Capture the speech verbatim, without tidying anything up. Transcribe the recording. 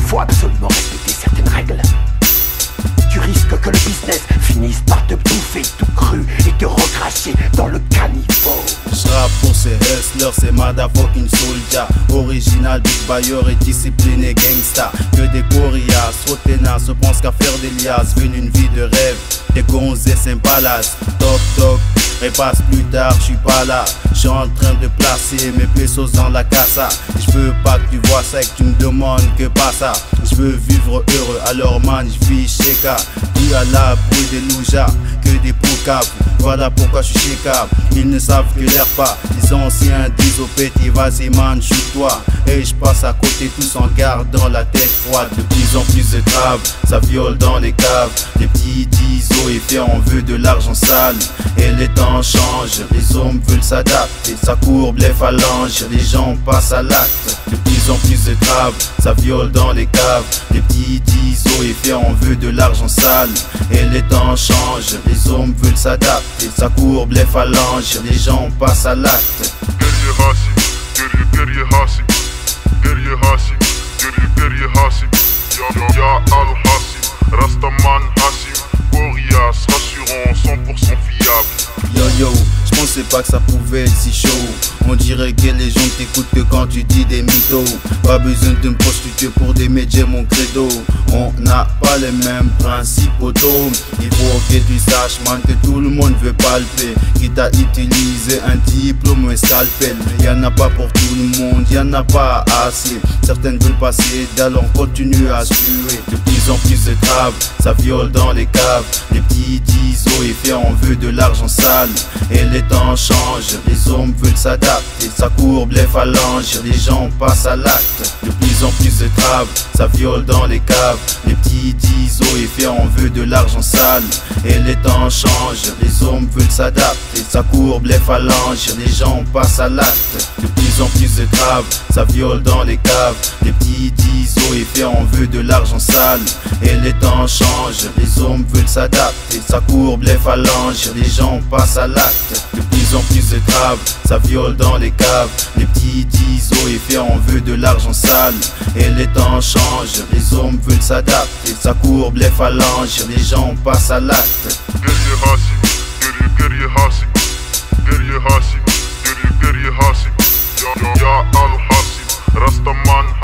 faut absolument respecter certaines règles. Tu risques que le business finisse par te bouffer tout cru et te recracher dans le caniveau. J'rappe pour ces hustlers, c'est motherfucking soldier. Original, big buyer et discipliné gangsta. Que des corias, trop ténas, se pensent qu'à faire des liasses. Venu une vie de rêve, des gonzesses un palace. Toc toc, et passe plus tard, j'suis pas là. J'suis en train de placer mes pesos dans la casa. J'veux pas que tu vois ça et que tu me demandes que pas ça. J'veux vivre heureux, alors man, j'vis chez K. Plus à l'abri des loujas que des poucaves. Voilà pourquoi je suis chez K. Ils ne savent que l'air pas. Les anciens disent au petit, vas-y man, shoot-toi. Et je passe à côté tous en gardant la tête froide. De plus en plus de traves, ça viole dans les caves. Les petits disos et fait on veut de l'argent sale. Et les temps changent, les hommes veulent s'adapter. Ça courbe les phalanges, les gens passent à l'acte. De plus en plus de traves, ça viole dans les caves. Les petits disos et fait on veut de l'argent sale. Et les temps changent, les hommes veulent s'adapter. Ça courbe les phalanges, les gens passent à l'acte. Guerrier Hassim, guerrier, guerrier Hassim, guerrier Hassim, guerrier, guerrier Hassim, Ya, ya Al Hassim, Rastaman Hassim, Corias, rassurant, cent pour cent fiable. Yo yo, j'pensais pas que ça pouvait être si chaud. On dirait que les gens t'écoutent que quand tu dis des mythos. Pas besoin de me prostituer pour des médias, mon credo. On n'a pas les mêmes principes auto. Il faut que tu saches man que tout le monde veut palper. Quitte à utiliser un diplôme ou un scalpel. Y'en a pas pour tout le monde, y'en a pas assez. Certaines veulent passer d'alors on continue à suer. De plus en plus de traves, ça viole dans les caves. Les petits disos et fait on veut de l'argent sale. Et les temps changent, les hommes veulent s'adapter. Ça courbe les phalanges, les gens passent à l'acte. De plus en plus de traves, ça viole dans les caves. Les petits disos et fait on veut de l'argent sale. Et les temps changent, les hommes veulent s'adapter. Ça courbe les phalanges, les gens passent à l'acte. De plus en plus de traves, ça viole dans les caves. Les petits disos et fait on veut de l'argent sale. Et les temps changent, les hommes veulent s'adapter. Ça courbe les phalanges, les gens passent à l'acte. De plus en plus de traves, ça viole dans les caves. Les petits disos et fait on veut de l'argent sale. Et les temps changent, les hommes veulent s'adapter. Ça courbe les phalanges, les gens passent à l'acte. Guerrier Hassim, guerrier, guerrier Hassim, guerrier Hassim, guerrier, guerrier Hassim, Ya, ya Al Hassim, Rastaman